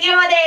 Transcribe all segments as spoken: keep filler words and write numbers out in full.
きるまで。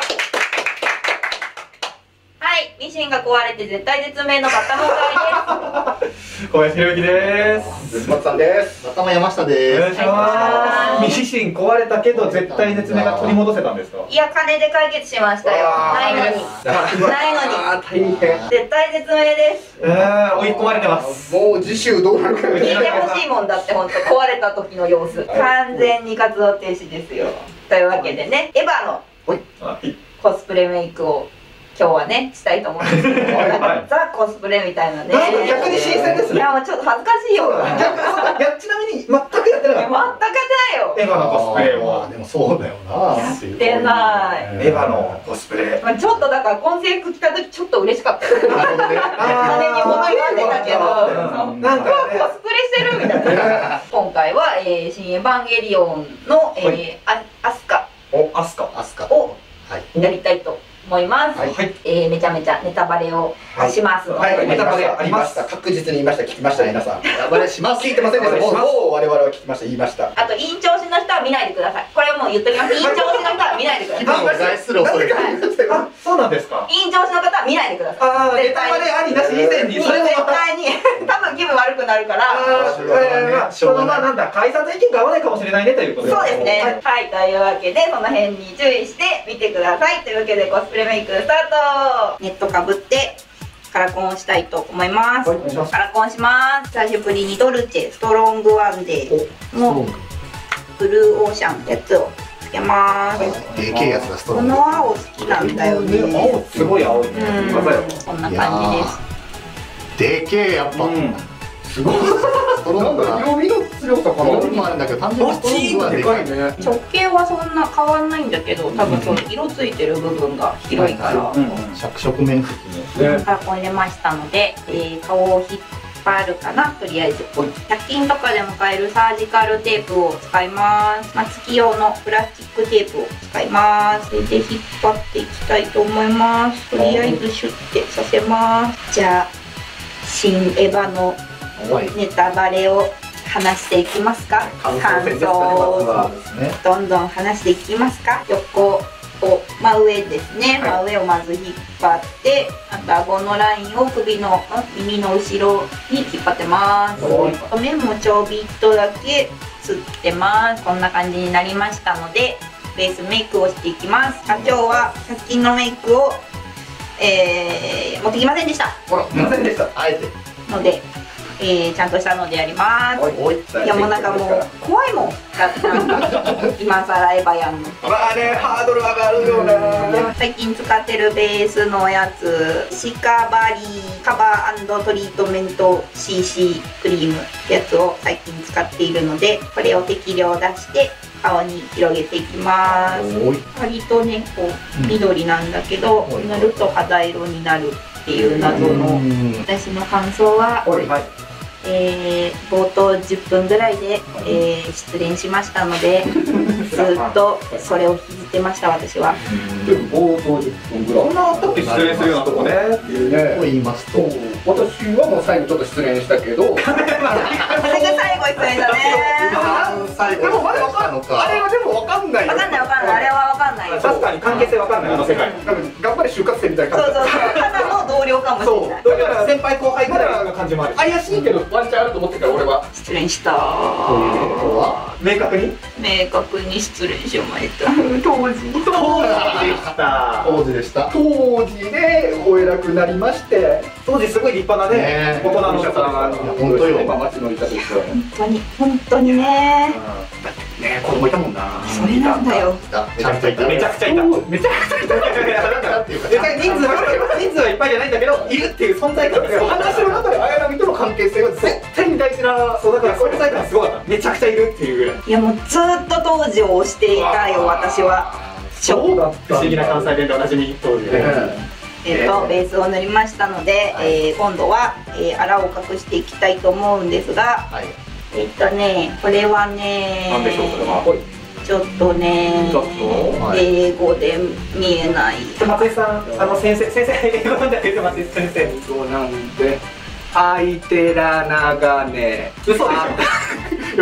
はい、ミシンが壊れて絶体絶命のバッタのおかわりです。 小林弘之です。 松さんです。 バッタマ山下です。 お願いします。ミシン壊れたけど絶対絶命が取り戻せたんですか？ いや、金で解決しましたよ。ないのに。ないのに。 大変。 絶体絶命です。 えー、追い込まれてます。 もう次週どうなるか聞いてほしいもんだって、本当壊れた時の様子。完全に活動停止ですよ。というわけでね、エヴァのコスプレメイクを今日はね、したいと思うんですけど、ザ・コスプレみたいなね。 逆に新鮮ですね。 いや、もうちょっと恥ずかしいよ。 いや、ちなみに全くやってなかった。 全くやってないよ。 エヴァのコスプレを。 でもそうだよな。 やってない。 エヴァのコスプレ。 ちょっとだから今制服着た時ちょっと嬉しかった。金に物言わんでたけど、なんかコスプレしてるみたいな。今回は「新エヴァンゲリオン」のアスカをやりたいと思います。めちゃめちゃネタバレをしますので。 ネタバレありました。確実に言いました。聞きました皆さん。ネタバレします。聞いてませんでした。もう我々は聞きました。言いました。 あと院長氏の人は見ないでください。これはもう言っときます。院長氏の人は見ないでください。 気分を害する恐れが。 あ、そうなんですか。 院長氏の方は見ないでください。 ああ、ネタバレありなし以前にそれも絶対に多分気分悪くなるから。 そのまあなんだ、解散と意見が合わないかもしれないねということで。 そうですね。はい、というわけでその辺に注意して見てください。というわけでコスプレメイクスタート。ネットかぶってカラコンをしたいと思います。カラコンします。久しぶりにドルチェストロングワンデーのブルーオーシャンのやつをつけます。 でけえやつがストロこング。 の青好きなんだよね。 青すごい青い。 うん、こんな感じです。 でけえやっぱ。すごい。ストロングは色味の強さかな。 色味もあるんだけど単純にストロングはでかいね。 直径はそんな変わんないんだけど、多分その色ついてる部分が広いから着色面積ね。 カラコン入れましたので、えー、顔を引っ張るかな。とりあえずひゃく均とかでも買えるサージカルテープを使います。まあ、月用のプラスチックテープを使います。それで引っ張っていきたいと思います。とりあえずシュッてさせます。じゃあ新エヴァのネタバレを話していきますか。感想をどんどん話していきますか。横を真上ですね。真上をまず引っ張って、あと顎のラインを首の耳の後ろに引っ張ってます。目もちょびっとだけつってます。こんな感じになりましたのでベースメイクをしていきます。今日はひゃく均のメイクを、えー、持ってきませんでした。 ほら、すみませんでした。 あえてのでえー、ちゃんとしたのでやります。いやもうなんかもう怖いもん。今更エヴァやんの。 まあね、ハードル上がるよね。 最近使ってるベースのやつ、シカバリーカバー&トリートメント シーシー クリームってやつを最近使っているので、これを適量出して顔に広げていきます。割とねこう緑なんだけど、塗ると肌色になるっていう謎の私の感想は。えー、冒頭じゅっぷんぐらいで、えー、失恋しましたのでずっとそれを引いてました私は。 冒頭じゅっぷんぐらい。 こんなあったっけ失恋するようなとこねっていうね。 と言いますと、 私はもう最後ちょっと失恋したけど。 それが最後失恋だね。 最後でもまだわかんない。あれはでもわかんない。 わかんないわかんない。あれはわかんない。 確かに関係性わかんないあの世界。 頑張れ就活生みたいなそうそうそう。ただの同僚かもしれない。 だから先輩後輩ぐらいの感じもある。 怪しいけどワンチャンあると思ってから俺は失恋した。 明確に明確に失恋しました。当時当時でした当時でした当時でお偉くなりまして、 当時すごい立派なね大人の方が本当よ。 今町のいた時は本当に本当にね。 ね、子供いたもんな。 それなんだよ。 ちゃんといた。 めちゃくちゃいた。めちゃくちゃいた。人数は人数はいっぱいじゃないんだけどいるっていう存在感がすごかった。 話の中で綾波との関係性は絶対に大事な。 そうだから存在感すごかった。めちゃくちゃいるっていうぐらい。 いやもうずっと当時を推していたよ私は。 そうだった。 不思議な関西弁でおなじみ当時で。 えっとベースを塗りましたので、えー、今度は、えー、あらを隠していきたいと思うんですが、はい、えっとねこれはね何でしょうそれは。 ちょっとね英語で見えない。 松井さんあの先生先生英語なんだけど松井先生英語なんで。アイテラ長ネ。 嘘でしょ。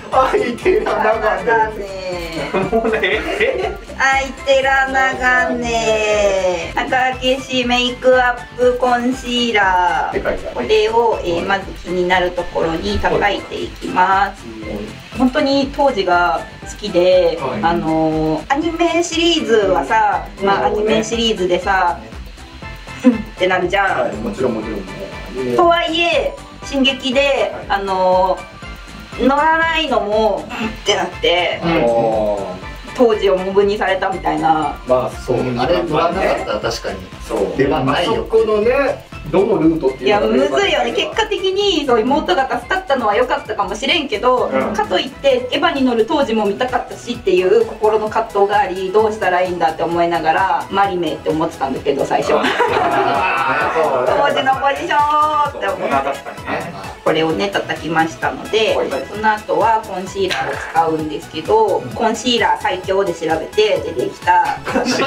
開いてらながだね。 ねもうねえ開いてらながね赤消しメイクアップコンシーラー、これを、えーまず気になるところに叩いていきます。本当に当時が好きで、 はいあのーアニメシリーズはさ、まあアニメシリーズでさふんってなるじゃん、 はい、もちろんもちろん。 とはいえ進撃で、あのー乗らないのもふんってなって当時をモブにされたみたいな。 まあそう、あれ乗らなかったら確かにそう出番ないよ。 あそこのね、どのルートっていういやむのがずいよね。結果的にそう妹が助かったのは良かったかもしれんけど、 うんかといってエヴァに乗る当時も見たかったしっていう心の葛藤があり、どうしたらいいんだって思いながらマリメって思ってたんだけど最初当時のポジションって思って確かにね。 これをね叩きましたので、 はいその後はコンシーラーを使うんですけど、コンシーラー最強で調べて出てきた最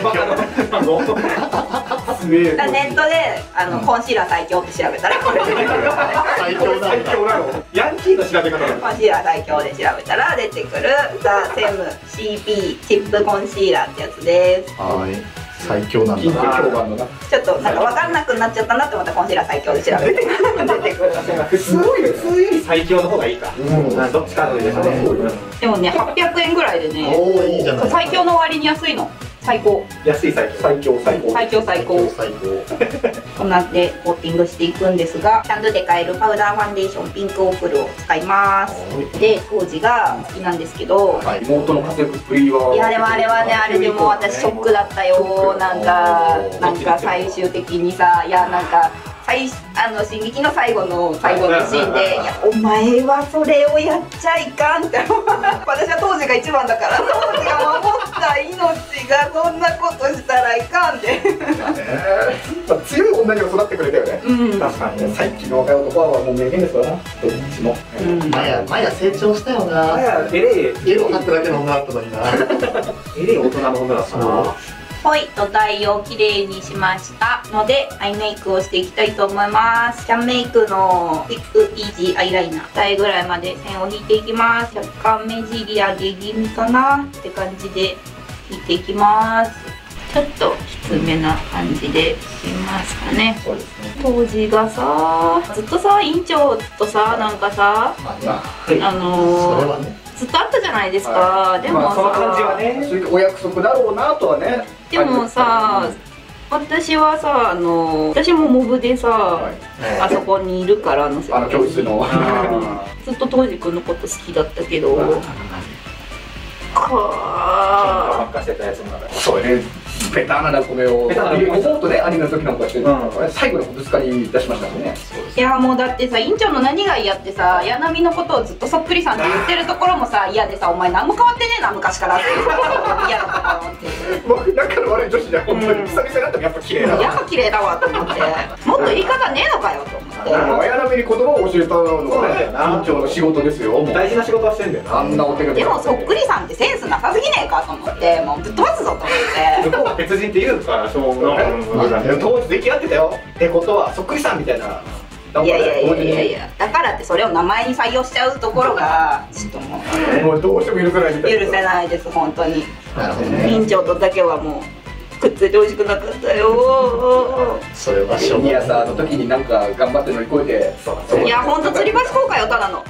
すげえネットであの、コンシーラー最強って調べたらこれ出てくる最強なんだ。 最強なの。ヤンキーの調べ方なの。 コンシーラー最強で調べたら出てくるザ・セム シーピー チップコンシーラーってやつです。 はい、最強なん金だ。 評判のな。 ちょっとなんか分かんなくなっちゃったなって思ったらコンシーラー最強で調べて出てくる普通普通より最強の方がいいか。うん、どっちかでしょね。 でもねはっぴゃくえんぐらいでね、 おお、いいじゃない。 最強の割に安いの。最高安い最強。 最強最高。 最強最高。 最高。 こんなんでコーティングしていくんですが、キャンドゥで買えるパウダーファンデーションピンクオープルを使います。で当時が好きなんですけど、 はい、妹の活躍っぷりは。 いやでもあれはね、あれでも私ショックだったよ。なんかなんか最終的にさ、いやなんか最あの進撃の最後の最後のシーンで、いやお前はそれをやっちゃいかんって私は当時が一番だから、当時が守った命がそんなことしたらいかんって強い女にも育ってくれたよね。 うん確かに。 最近の若い男はもう名言ですからな。どっちも。 うんマヤ、マヤ成長したよな。 あや、えれい、 家を買っただけの女だったのにな。 えれい大人の女だったな。 ほい、土台をきれいにしましたのでアイメイクをしていきたいと思います。キャンメイクのクイックイージーアイライナー二重ぐらいまで線を引いていきます。若干目尻上げ気味かなって感じで引いていきます。ちょっときつめな感じでしますかね。 そうですね。 当時がさずっとさ院長とさなんかさまあね、 あそれのーはね。 ずっとあったじゃないですか、 はでもさ、 まあその感じはね。 そういうお約束だろうなとはね。 でもさ、私はさ、あの私もモブでさ、 はいあそこにいるからのあの教室の。 ずっと当時くんのこと好きだったけど、 喧嘩かばっかしてたやつの中で。 そうね。ベタなラコメを。 ベタなラコメ思うとね、アニメの時なんかしてるうんからね、最後のぶつかり出しましたもんね。 いやもうだってさ院長の何が嫌ってさ綾波のことをずっとそっくりさんって言ってるところもさ嫌でさ、お前何も変わってねえな昔からっていうところが嫌だったと思って僕仲の悪い女子じゃ本当に久々になってもやっぱ綺麗だわ。 やっぱ綺麗だわと思ってもっと言い方ねえのかよと思って綾波に言葉を教えたのそうなんだよなはね、院長の仕事ですよ。もう大事な仕事はしてんだよな。 あんなお手紙。 でもそっくりさんってセンスなさすぎねえかと思ってもうぶっ飛ばすぞと思って向こうは別人って言うから、そう思う。 当時出来合ってたよ。ってことはそっくりさんみたいな。 いやいやいやいやいやだからってそれを名前に採用しちゃうところがちょっともうもうどうしても許せないみたいな。 許せないです本当に。 なるほどね。 院長とだけはもうくっついてほしくなかったよ。 それはしょうニアがない。 さんの時になんか頑張って乗り越えて。 そういやほんと吊り橋効果よただの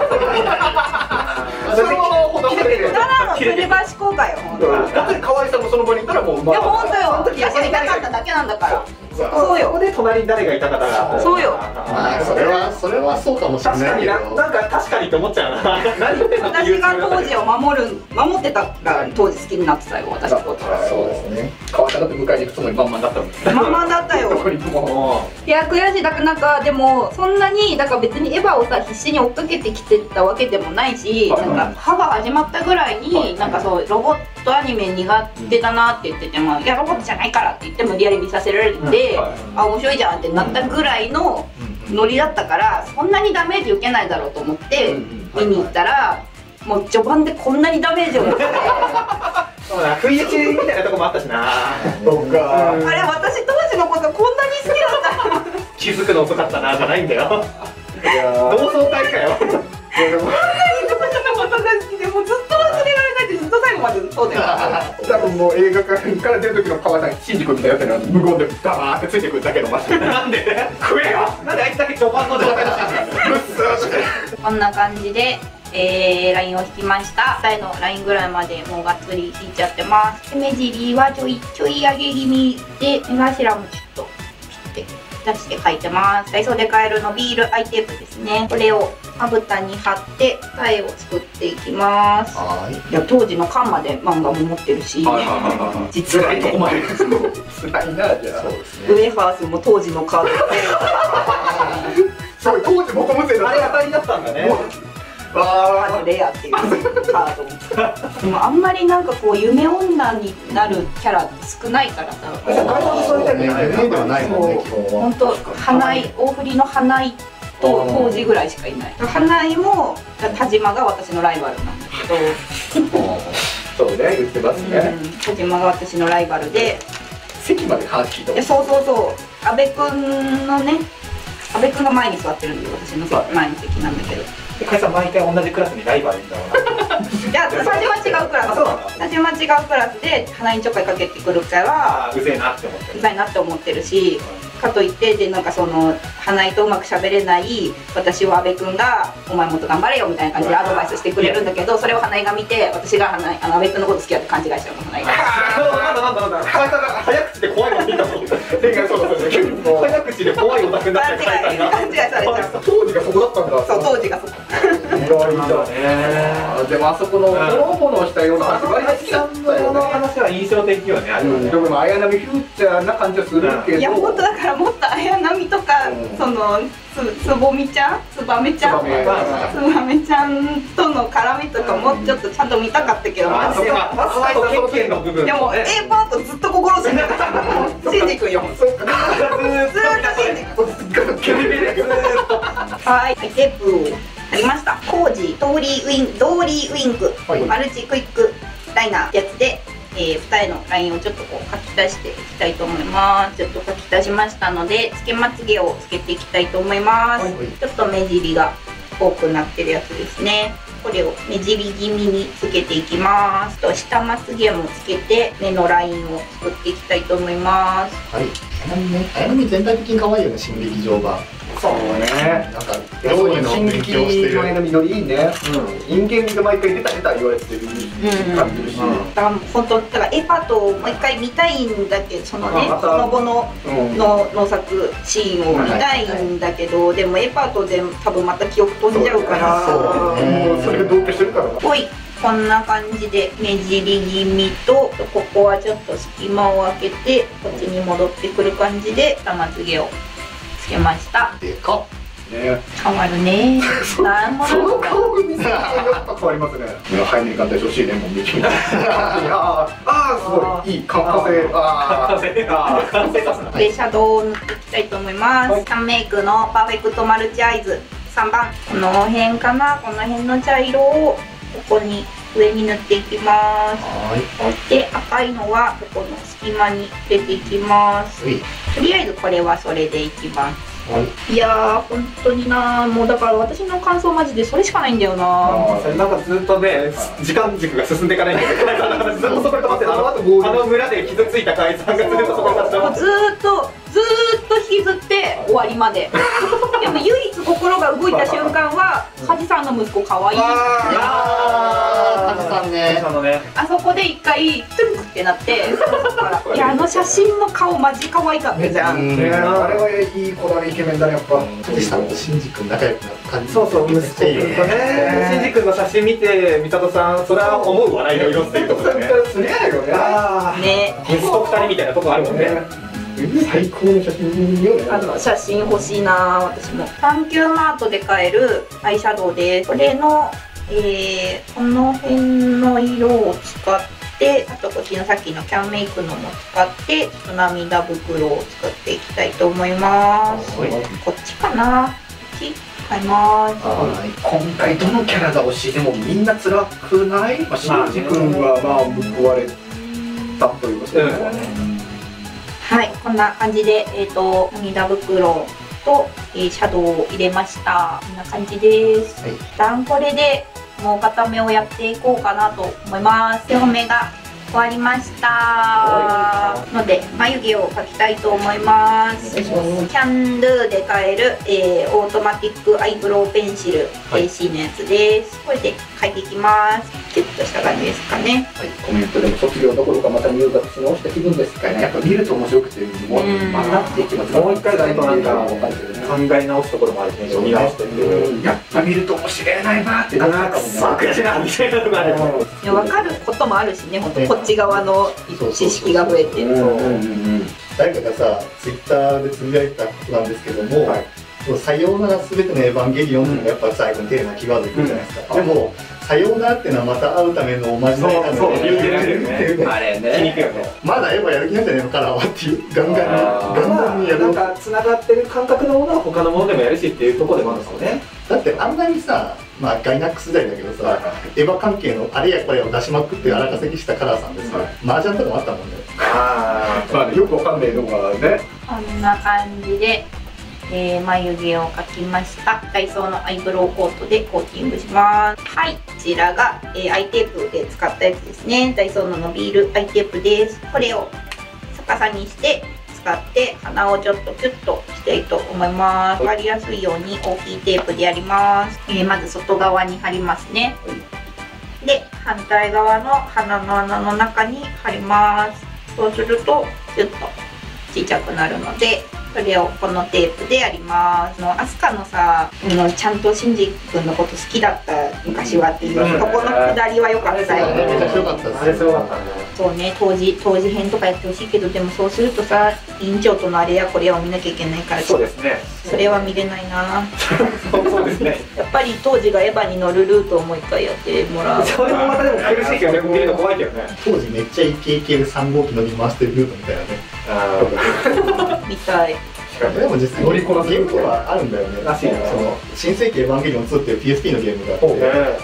それもほどほどで。 ただの吊り橋効果よほんと。いやっぱり河合さんもその場にいたらもううまやほんとよその時私がいなかっただけなんだから。そうそこよで隣に誰がいたかだから。 そうよまあ、それは、それはそうかもしれ確かにな、 ないけど。 なんか確かにって思っちゃうな。何言ってんのって私言うつもが当りだったけど。 時を守る守ってたから当時好きになってたよ私のこと。 そうですね。河合さんだって迎えに行くつもり満々だったもんね。 まんまだったよ。 どこにも。 もいや悔しいだからなんかでもそんなにだから別にエヴァをさ必死に追っかけてきてたわけでもないし、 はいなんか歯が始まったぐらいになんかそうロボットアニメ苦手だなって言ってても、いやロボットじゃないからって言って無理やり見させられて、 うんはいあ面白いじゃんってなったぐらいのノリだったからそんなにダメージ受けないだろうと思って見に行ったらもう序盤でこんなにダメージを受けてあそうだ、不意打ちみたいなとこもあったしな。 そっか。 れ私当時のことこんなに好きだったの気づくの遅かったなじゃないんだよ。 いや同窓会かよ。 ーでもそうだよ。 多分もう映画館から出る時の川さん、シンジ君みたいなやつに無言でダバーってついてくるだけのマジで。 なんで食えよ。なんであいつだけ序盤の状態のシーンなんだよ。 うっすーって。 こんな感じで、えー、ラインを引きました。最後のラインぐらいまでもうがっつり引いちゃってます。で目尻はちょいちょい上げ気味で、目頭もちょっとピッて出して描いてます。ダイソーで買えるのビールアイテープですね。これをまぶたに貼って二重を作っていきます。 はい。 いや当時の缶まで漫画も持ってるし、実はね、 お前辛いなじゃあ。そうですウェハースも当時のカードですごい当時元無勢だあれ当たりだったんだね。 わあ。 レアっていうカードでもあんまりなんかこう夢女になるキャラって少ないからさ、 外国そういうタイプじゃない夢ではないもんね基本は。 本当花井大振りの花井と当時ぐらいしかいない。花井も田島が私のライバルなんだけど、 そうね言ってますね。 うん、田島が私のライバルで、 席まで話聞いたいやそうそうそう阿部君のね、阿部君が前に座ってるんで私の前の席なんだけど。 かいさん毎回同じクラスにライバルみたいな。 いや、最初は違うクラス。 あそうなんだ。 最初は違うクラスで鼻にちょっかいかけてくるからはああうぜえなって思ってる。 うざいなって思ってるし、かといってでなんかその花井とうまく喋れない私は阿部君が「お前もっと頑張れよ」みたいな感じでアドバイスしてくれるんだけど、それを花井が見て私が花井あの阿部君のこと好きだって勘違いしちゃうの花井が。 なんだなんだなんだ。かいさんが早口で怖いの見たもん。前回そうだそうだ。早口で怖いオタクになっ勘てかいさんが。 違い勘違いされちゃう。 当時がそこだったんだ。 そう当時がそこ。 でもあそこのほのぼのしたような話割と好きだったこのよね。 話は印象的よね。あれはね。 でも綾波フューチャーな感じはするけど。 いや本当だからもっと綾波とか、 うんそのつつぼみちゃんつばめちゃんつばめつばめちゃんとの絡みとかもうちょっとちゃんと見たかったけど、マジで。 あとケンケンの部分。 でも A パートずっと心死んでた。シンジ君よ。ずーっとシンジ君。はい、テープを貼りました。コージドーリーウィンドーリーウィンク、 はいマルチクイックライナーってやつで、えー、二重のラインをちょっとこう書き出していきたいと思います。ちょっと書き出しましたのでつけまつげをつけていきたいと思います。 はいはい、 ちょっと目尻が多くなってるやつですね。これを目尻気味につけていきます。と下まつげもつけて目のラインを作っていきたいと思います。 はい。綾波ね、綾波全体的に可愛いよね、新劇場版。 そうね。 なんか料理の新新劇をしてる。 の綾波のりいいね。人間味が毎回出た出た言われてる感じるし。 だから本当だから A パートをもう一回見たいんだけど、そのねあまたほのぼのうんの農作シーンを見たいんだけど、でも A パートで多分また記憶飛んじゃうからそうねもうそれが同居してるからな。 ほいこんな感じで目尻気味とここはちょっと隙間を空けてこっちに戻ってくる感じで下まつげをつけました。 でかっ。 ね。 変わるね。なんもそのなんか顔見せてやっぱ変わりますね。早めに買った欲しいねもう見てみたい。あーあーすごいいい活発性。あ完成あ完成させな。 でシャドウを塗っていきたいと思います。サンメイクのパーフェクトマルチアイズさんばん、この辺かな、この辺の茶色をここに上に塗っていきます。 はで赤いのはここの隙間に入れていきます。 ーい。 とりあえずこれはそれでいきます。 はい。 いやー本当になー、もうだから私の感想マジでそれしかないんだよなー。 なんかずっとね時間軸が進んでいかないんだけど、ずっとそこに止まってた。あの後あの村で傷ついたかいさんがずっとそこに立ち止まって。 もうずーっとずーっと引きずって終わりまで。でも唯一心が動いた瞬間は梶さんの息子かわいい。 あー、カズさんね。 あのね。 あそこで一回トゥンクってなって、いやあの写真の顔マジ可愛かったじゃん。 うんねあれはいい子だねイケメンだねやっぱ。 カズさんとシンジ君仲良くなる感じ。 そうそう息子くんとね。シンジ君の写真見て美里さんそれは思う笑いの色っていうところでね。 すげえよね。 ああ。 ね。 息子二人みたいなとこあるもんね。 最高の写真よね。 あの写真欲しいなー私も。サンキューマートで買えるアイシャドウです。これの、えー、この辺の色を使って、あとこっちのさっきのキャンメイクのも使ってちょっと涙袋を作っていきたいと思います。 はいこっちかな、こっち買います。 はい。 今回どのキャラが推しでもみんな辛くない？まあシンジ君はまあ報われたというかそういうのはね。 はい、こんな感じで、えー、と涙袋と、えーシャドウを入れました。こんな感じです。 はい。 一旦これでもう片目をやっていこうかなと思います。両目が終わりましたので眉毛を描きたいと思います。キャンドゥで買える、えー、オートマティックアイブロウペンシル エーシー のやつです。これで描いていきます。キュッとした感じですかね。 はい、コメントでも卒業どころかまた入学し直した気分ですかね。やっぱ見ると面白くて、もうまたって気持ちがもう一回だとなんか分かるけどね。 考え直すところもあるしね、読み直してってやっぱ見ると面白いないなってなったかもね。 さあ悔しいなみたいなのがある。 いや分かることもあるしね、本当こっち側の知識が増えて。 誰かがさ、ツイッターでつぶやいたことなんですけども、はい、さようならすべてのエヴァンゲリオンっていうのがやっぱ最後にテーマキーワードでくるじゃないですか。でもさようならっていうのはまた会うためのおまじないなんだよね。 あれね。気にくいよね。 まだエヴァやる気なんじゃないのカラーはっていうガンガンにガンガンにやる。 なんかつながってる感覚のものは他のものでもやるしっていうところでもあるんですよね。 だってあんなにさ、まあガイナックス時代だけどさ、エヴァ関係のあれやこれを出しまくって荒稼ぎしたカラーさんですよ。麻雀とかもあったもんね。 ああ、まあよくわかんないのがね。 こんな感じで。えー、眉毛を描きました。ダイソーのアイブロウコートでコーティングします。はい、こちらが、えー、アイテープで使ったやつですね。ダイソーの伸びるアイテープです。これを逆さにして使って鼻をちょっとキュッとしたいと思います。わかりやすいように大きいテープでやります。えー、まず外側に貼りますね。で、反対側の鼻の穴の中に貼ります。そうするとキュッとちっちゃくなるので、それをこのテープでやります。のアスカのさ、ちゃんとシンジ君のこと好きだった昔はっていう、うん、ここのくだりは良かったよね。 めちゃくちゃ良かったです。あれすごかったね。 そうね、当時当時編とかやってほしいけど、でもそうするとさ、委員長とのあれやこれやを見なきゃいけないから、 そうですね。 それは見れないな。 そうですね。 やっぱり当時がエヴァに乗るルートをもう一回やってもらう。 それもまたでも苦しいけどね、見るの怖いけどね。 当時めっちゃイケイケでさん号機乗り回してるルートみたいなね。 見たい。 でも実際乗りこなすゲームとはあるんだよね。 らしいな。 その新世紀エヴァンゲリオンツーっていう ピーエスピー のゲームがあって、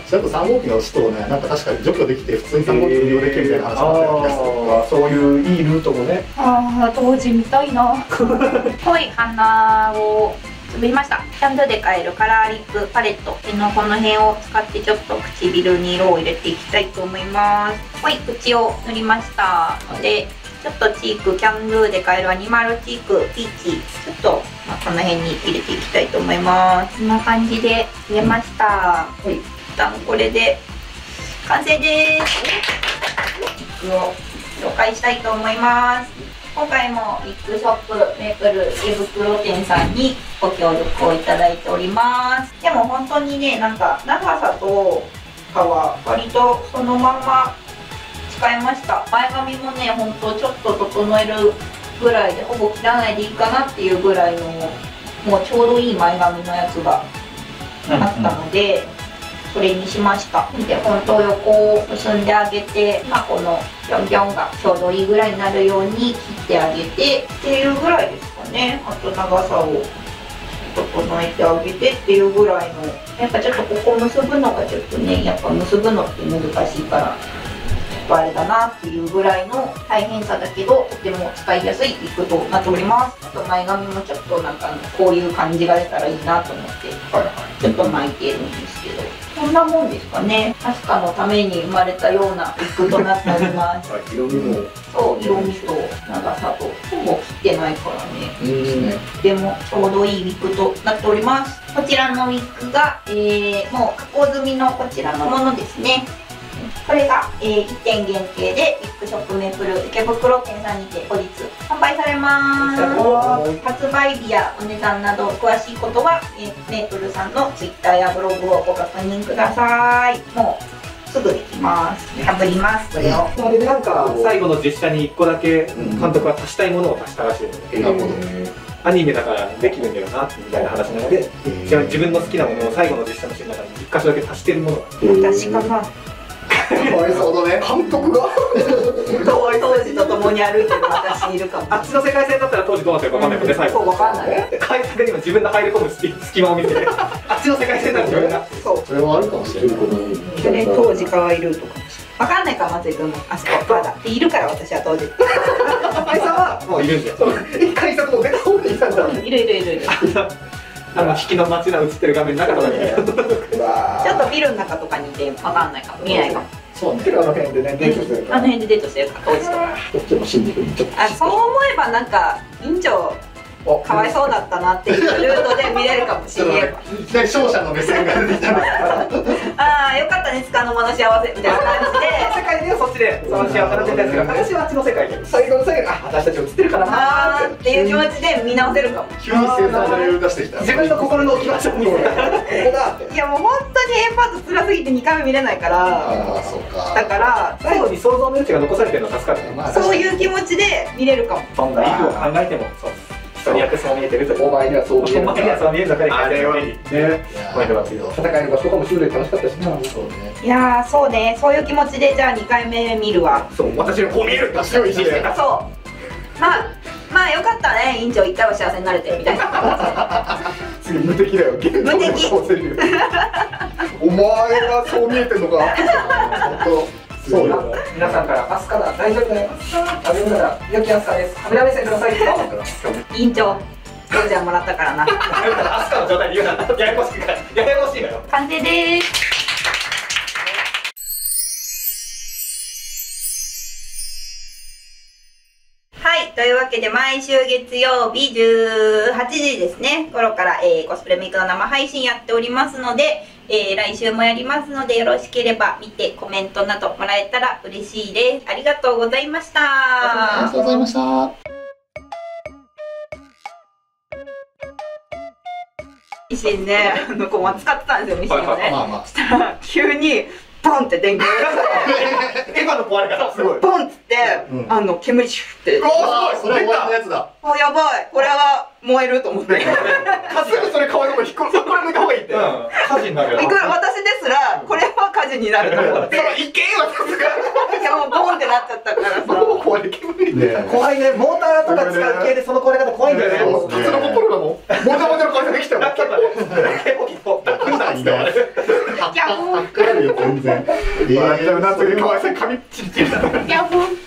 ちゃんとさん号機の使徒をね、なんか確かに除去できて普通にさん号機利用できるみたいな話があったような気がする。 そういういいルートもね。 ああ、当時見たいな。濃い鼻を作りました。キャンドゥで買えるカラーリップパレットのこの辺を使ってちょっと唇に色を入れていきたいと思います。はい、口を塗りましたので、ちょっとチーク、キャンドゥで買えるアニマルチーク、ピーチ、ちょっと、まあ、この辺に入れていきたいと思います。こんな感じで入れました。はい、一旦これで完成です。ウィッグを紹介したいと思います。今回もウィッグショップメープル池袋店さんにご協力をいただいております。でも本当にね、なんか長さとかは割とそのまま使いました。前髪もね、ほんとちょっと整えるぐらいでほぼ切らないでいいかなっていうぐらいのもうちょうどいい前髪のやつがあったので、うんうん、それにしました。で、ほんと横を結んであげて、まあ、このビョンビョンがちょうどいいぐらいになるように切ってあげてっていうぐらいですかね。あと長さを整えてあげてっていうぐらいの、やっぱちょっとここ結ぶのがちょっとね、やっぱ結ぶのって難しいからあれだなっていうぐらいの大変さだけど、とても使いやすいウィッグとなっております。あと前髪もちょっとなんかこういう感じが出たらいいなと思ってちょっと巻いてるんですけど、こんなもんですかね。アスカのために生まれたようなウィッグとなっております。 色味もそう、色味と長さとほぼ切ってないからね。でもちょうどいいウィッグとなっております。こちらのウィッグが、えー、もう加工済みのこちらのものですね。これが、えー、いってん限定でウィッグショップメープル池袋店さんにて後日販売されます。発売日やお値段など詳しいことは、えー、メープルさんのツイッターやブログをご確認ください。もうすぐできます。かぶります。これを。 あれでなんか最後の実写にいっこだけ監督は足したいものを足したらしいので、アニメだからできるんだよなみたいな話なので、じゃあ自分の好きなものを最後の実写のシーンの中にいっ箇所だけ足してるものが。 私かな。 かわいそうだね、監督が当時と共に歩いてる私いるかも。 あっちの世界線だったら当時どうなってるか分かんないもんね、最後。 そう、分かんない。 改作にも自分の入り込む隙間を見てあっちの世界線なら自分が。 そう、 それはあるかもしれない。 それ当時かわいるとか分かんないか、松井君もあそこまだいるから、私は当時あいさんはもういるんだよ。改作も出た方がいいんだ。 いるいるいるいる。 あの引きの街が映ってる画面の中とかにちょっとビルの中とかにいてわかんないかも見えないかも。 そうね。あの辺でね、デートしてるから。 あの辺でデートしてるから当時とか。 こっちも新宿にちょっと。 あ、そう思えばなんか院長かわいそうだったなっていうルートで見れるかもしれない。 で勝者の目線が出てきたのああ、よかったね、つかの間の幸せみたいな感じで。 世界ではそっちでその幸せな展開ですけど、私はあっちの世界で最後の最後にあ私たち映ってるからなあーっていう気持ちで見直せるかも。 急に生産の理由出してきた。 自分の心の置き場所にここだって。 いやもう本当に A パート辛すぎてにかいめ見れないから。 ああ、そうか。 だから最後に想像の余地が残されてるのは助かる。 まあそういう気持ちで見れるかも。 そんな理由を考えてもそう人によってそう見えてるという。 お前にはそう見える。 お前にはそう見える中であれはね。 ポイントがついて戦いの場所とかも修練楽しかったしな。 そうね。 いやーそうね、そういう気持ちでじゃあにかいめ見るわ。 そう私のこう見えるって強い意志してた。 そうまあまあよかったね、院長一回は幸せになれてみたいな。 次無敵だよ。現無敵お前はそう見えてんのか。本当。 そうな皆さんから「アスカだ大丈夫だよ食べるなら良きアスカですカメラ目線ください」って院長ゴージャンもらったからな。 アスカの状態で言うなややこしいからややこしいのよ。 完成でーす。はい、というわけで毎週月曜日じゅうはちじですね頃から、えー、コスプレメイクの生配信やっておりますので、えー、来週もやりますのでよろしければ見てコメントなどもらえたら嬉しいです。ありがとうございました。 ありがとうございました。 ミシンね、あのこう使ってたんですよ、ミシンをね。 まあまあ。 したら急にポンって電源がエヴァの壊れ方すごい。 ポンっつって、 うんあの煙シュッて。 ああ、それは終わりのやつだ。 あ、やばい、これは燃えると思って。 すぐそれ可愛いとこ引っここれ抜いた方がいいって。 火事になるよ。 いくら私ですらこれは火事になると思って。 その一見はさすが。 いやもうボンってなっちゃったからさ。 もう怖い煙ね。 怖いね、モーターとか使う系でその壊れ方怖いんだよね。 タツノコプロだもん。もじゃもじゃの会社できたよ。 結構結構楽なんだよ。 ギャフンかかるよ全然。 夏に可愛さ髪チリチリだ。 ギャフン